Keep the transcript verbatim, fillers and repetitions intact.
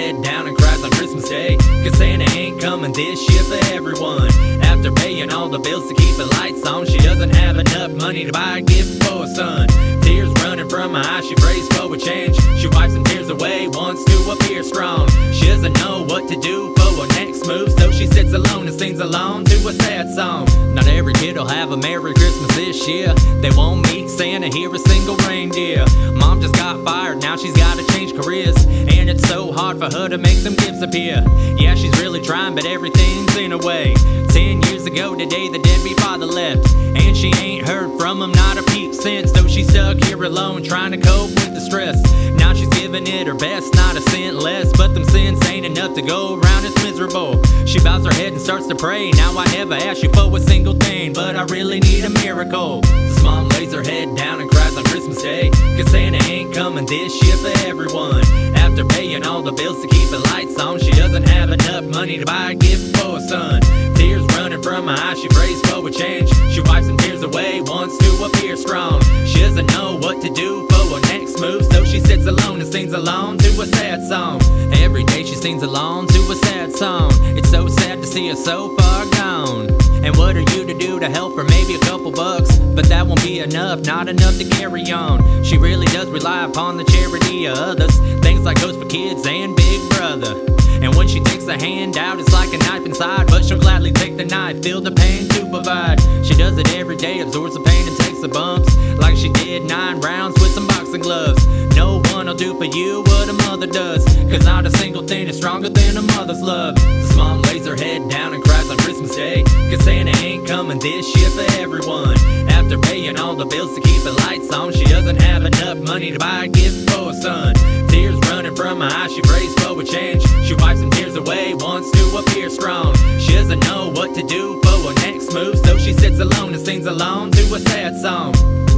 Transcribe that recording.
head down and cries on Christmas Day, 'cause Santa ain't coming this year for everyone. After paying all the bills to keep the lights on, she doesn't have enough money to buy a gift for her son. Tears running from her eyes, she prays for a change. She wipes some tears away, wants to appear strong. She doesn't know what to do for her next move, so she sits alone and sings along to a sad song. Not every kid will have a Merry Christmas this year. They won't meet Santa, hear a single reindeer. Mom just got fired, now she's gotta change careers, and it's so hard for her to make them gifts appear. Yeah, she's really trying, but everything's in a way. Ten years ago today, the deadbeat father left, and she ain't heard from him, not a peep since. So she's stuck here alone, trying to cope with the stress. Now she's giving it her best, not a cent less, but them sins ain't enough to go around, it's miserable. She bows her head and starts to pray. Now I never asked you for a single thing, but I really need a miracle. This mom lays her head down and cries on Christmas Day, 'cause Santa ain't coming this year for everyone. After paying all the bills to keep the lights on, she doesn't have enough money to buy a gift for her son. Tears running from her eyes, she prays for a change. She wipes some tears away, wants to appear strong. She doesn't know what to do for her next move, so she sits alone and sings along to a sad song. Every day she sings along to a sad song. It's so sad to see her so far gone. And what are you to do to help her? Maybe a couple bucks, but that won't be enough, not enough to carry on. She really does rely upon the charity of others, things like Ghost for Kids and Big Brother. And when she takes a hand out, it's like a knife inside, but she'll gladly take the knife, feel the pain to provide. She does it every day, absorbs the pain and takes the bumps, like she did nine rounds with some boxing gloves. No one will do for you what a mother does, 'cause not a single thing is stronger than a mother's love. This mom lays her head down and cries on Christmas Day, 'cause Santa ain't coming this year for everyone. After paying all the bills to keep the lights on, she doesn't have enough money to buy a gift for her son. Tears running from her eyes, she prays for a change. She wipes some tears away, wants to appear strong. She doesn't know what to do for her next move, so she sits alone and sings along to a sad song.